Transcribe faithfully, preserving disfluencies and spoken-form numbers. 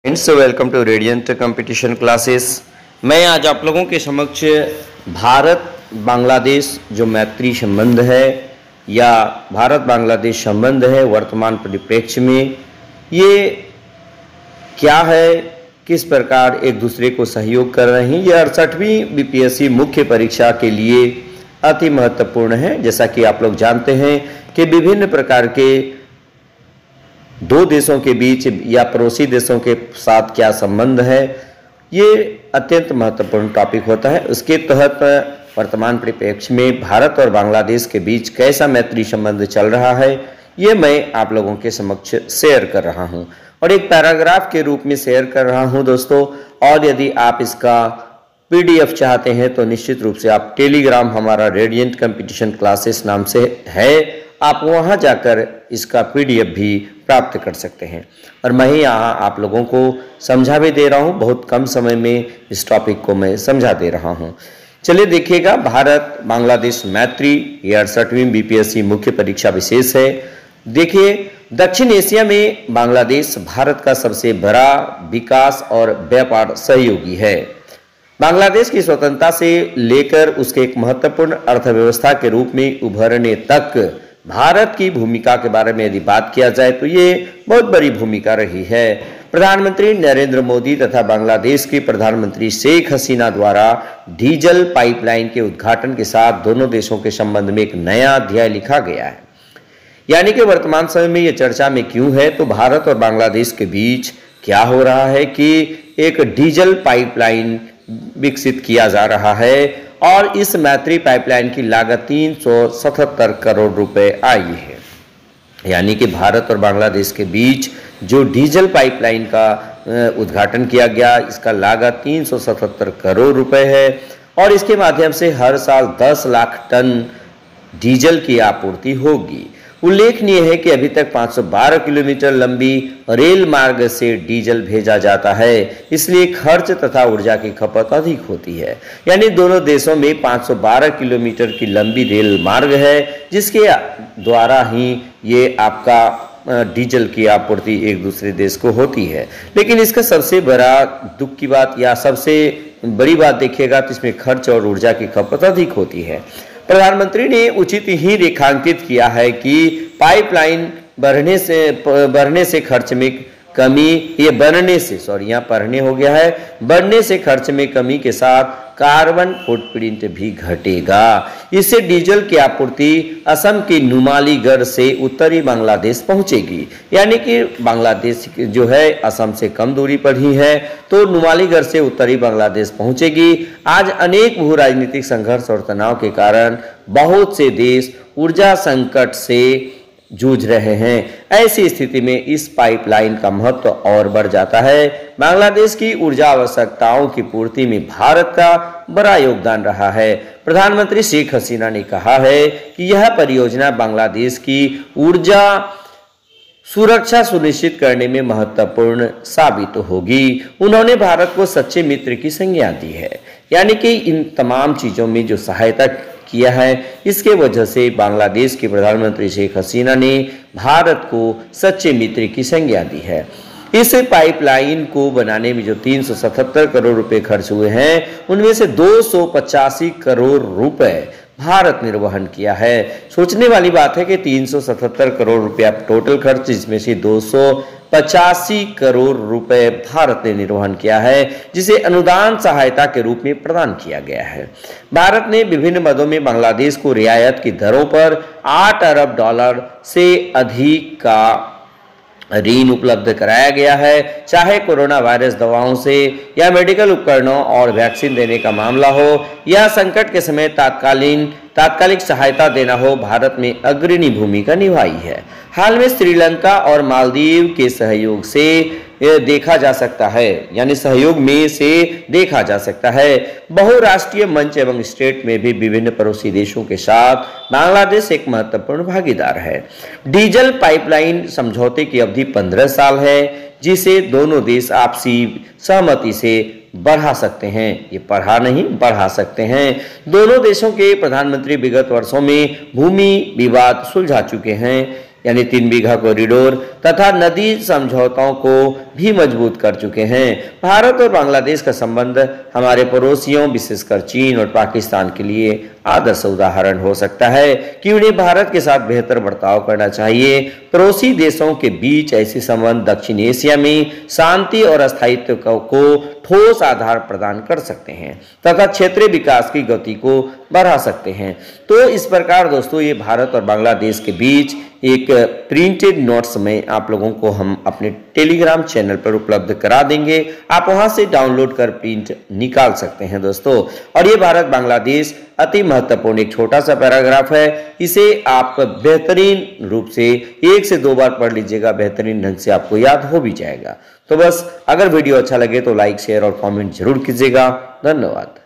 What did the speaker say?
Friends, welcome to radiant competition classes. मैं आज आप लोगों के समक्ष भारत बांग्लादेश जो मैत्री संबंध है या भारत बांग्लादेश संबंध है वर्तमान परिप्रेक्ष्य में, ये क्या है, किस प्रकार एक दूसरे को सहयोग कर रहे हैं, यह अड़सठवीं बीपीएससी मुख्य परीक्षा के लिए अति महत्वपूर्ण है। जैसा कि आप लोग जानते हैं कि विभिन्न प्रकार के दो देशों के बीच या पड़ोसी देशों के साथ क्या संबंध है, ये अत्यंत महत्वपूर्ण टॉपिक होता है। उसके तहत वर्तमान परिप्रेक्ष्य में भारत और बांग्लादेश के बीच कैसा मैत्री संबंध चल रहा है, ये मैं आप लोगों के समक्ष शेयर कर रहा हूं और एक पैराग्राफ के रूप में शेयर कर रहा हूं दोस्तों। और यदि आप इसका पीडीएफ चाहते हैं तो निश्चित रूप से आप टेलीग्राम, हमारा रेडियंट कंपटीशन क्लासेस नाम से है, आप वहां जाकर इसका पीडीएफ भी प्राप्त कर सकते हैं। और मैं यहाँ आप लोगों को समझा भी दे रहा हूँ, बहुत कम समय में इस टॉपिक को मैं समझा दे रहा हूँ। चलिए देखिएगा, भारत बांग्लादेश मैत्री, ये अड़सठवीं बीपीएससी मुख्य परीक्षा विशेष है। देखिए, दक्षिण एशिया में बांग्लादेश भारत का सबसे बड़ा विकास और व्यापार सहयोगी है। बांग्लादेश की स्वतंत्रता से लेकर उसके एक महत्वपूर्ण अर्थव्यवस्था के रूप में उभरने तक भारत की भूमिका के बारे में यदि बात किया जाए तो ये बहुत बड़ी भूमिका रही है। प्रधानमंत्री नरेंद्र मोदी तथा बांग्लादेश की प्रधानमंत्री शेख हसीना द्वारा डीजल पाइपलाइन के उद्घाटन के साथ दोनों देशों के संबंध में एक नया अध्याय लिखा गया है। यानी कि वर्तमान समय में ये चर्चा में क्यों है, तो भारत और बांग्लादेश के बीच क्या हो रहा है कि एक डीजल पाइपलाइन विकसित किया जा रहा है और इस मैत्री पाइपलाइन की लागत तीन सौ सतहत्तर करोड़ रुपए आई है। यानी कि भारत और बांग्लादेश के बीच जो डीजल पाइपलाइन का उद्घाटन किया गया, इसका लागत तीन सौ सतहत्तर करोड़ रुपए है और इसके माध्यम से हर साल दस लाख टन डीजल की आपूर्ति होगी। उल्लेखनीय है कि अभी तक पाँच सौ बारह किलोमीटर लंबी रेल मार्ग से डीजल भेजा जाता है, इसलिए खर्च तथा ऊर्जा की खपत अधिक होती है। यानी दोनों देशों में पाँच सौ बारह किलोमीटर की लंबी रेल मार्ग है, जिसके द्वारा ही ये आपका डीजल की आपूर्ति एक दूसरे देश को होती है। लेकिन इसका सबसे बड़ा दुख की बात या सबसे बड़ी बात देखिएगा तो इसमें खर्च और ऊर्जा की खपत अधिक होती है। प्रधानमंत्री ने उचित ही रेखांकित किया है कि पाइपलाइन बढ़ने से बढ़ने से खर्च में कमी, ये बनने से सॉरी यहाँ पढ़ने हो गया है, बढ़ने से खर्च में कमी के साथ कार्बन फुटप्रिंट भी घटेगा। इससे डीजल की आपूर्ति असम के नुमालीगढ़ से उत्तरी बांग्लादेश पहुंचेगी। यानी कि बांग्लादेश जो है असम से कम दूरी पर ही है, तो नुमालीगढ़ से उत्तरी बांग्लादेश पहुंचेगी। आज अनेक भू राजनीतिक संघर्ष और तनाव के कारण बहुत से देश ऊर्जा संकट से जूझ रहे हैं। ऐसी स्थिति में इस पाइपलाइन का महत्व और बढ़ जाता है। बांग्लादेश की ऊर्जा आवश्यकताओं की पूर्ति में भारत का बड़ा योगदान रहा है। प्रधानमंत्री शेख हसीना ने कहा है कि यह परियोजना बांग्लादेश की ऊर्जा सुरक्षा सुनिश्चित करने में महत्वपूर्ण साबित होगी। उन्होंने भारत को सच्चे मित्र की संज्ञा दी है। यानी कि इन तमाम चीजों में जो सहायता किया है, इसके वजह से बांग्लादेश के प्रधानमंत्री शेख हसीना ने भारत को सच्चे मित्र की संज्ञा दी है। इस पाइपलाइन को बनाने में जो तीन सौ सतहत्तर करोड़ रुपए खर्च हुए हैं, उनमें से दो सौ पचासी करोड़ रुपए भारत ने वहन किया है। सोचने वाली बात है कि तीन सौ सतहत्तर करोड़ रुपया टोटल खर्च, जिसमें से दो सौ पचासी करोड़ रुपए भारत ने निर्वहन किया है, जिसे अनुदान सहायता के रूप में प्रदान किया गया है। भारत ने विभिन्न मदों में बांग्लादेश को रियायत की दरों पर आठ अरब डॉलर से अधिक का ऋण उपलब्ध कराया गया है। चाहे कोरोना वायरस दवाओं से या मेडिकल उपकरणों और वैक्सीन देने का मामला हो या संकट के समय तात्कालीन तात्कालिक सहायता देना हो, भारत में अग्रणी भूमिका निभाई है। हाल में श्रीलंका और मालदीव के सहयोग से देखा जा सकता है, यानी सहयोग में से देखा जा सकता है। बहुराष्ट्रीय मंच एवं स्टेट में भी विभिन्न पड़ोसी देशों के साथ बांग्लादेश एक महत्वपूर्ण भागीदार है। डीजल पाइपलाइन समझौते की अवधि पंद्रह साल है, जिसे दोनों देश आपसी सहमति से बढ़ा सकते हैं। ये बढ़ा नहीं, बढ़ा सकते हैं। दोनों देशों के प्रधानमंत्री विगत वर्षों में भूमि विवाद सुलझा चुके हैं। यानी तीन बीघा कॉरिडोर तथा नदी समझौतों को भी मजबूत कर चुके हैं। भारत और बांग्लादेश का संबंध हमारे पड़ोसियों विशेषकर चीन और पाकिस्तान के लिए आदर्श उदाहरण हो सकता है कि उन्हें भारत के साथ बेहतर बर्ताव करना चाहिए। पड़ोसी देशों के बीच ऐसे संबंध दक्षिण एशिया में शांति और स्थायित्व को ठोस आधार प्रदान कर सकते हैं तथा क्षेत्रीय विकास की गति को बढ़ा सकते हैं। तो इस प्रकार दोस्तों ये भारत और बांग्लादेश के बीच एक प्रिंटेड नोट्स में आप लोगों को हम अपने टेलीग्राम चैनल पर उपलब्ध करा देंगे। आप वहां से डाउनलोड कर प्रिंट निकाल सकते हैं दोस्तों। और ये भारत बांग्लादेश अति महत्वपूर्ण एक छोटा सा पैराग्राफ है। इसे आप बेहतरीन रूप से एक से दो बार पढ़ लीजिएगा, बेहतरीन ढंग से आपको याद हो भी जाएगा। तो बस अगर वीडियो अच्छा लगे तो लाइक शेयर और कमेंट जरूर कीजिएगा। धन्यवाद।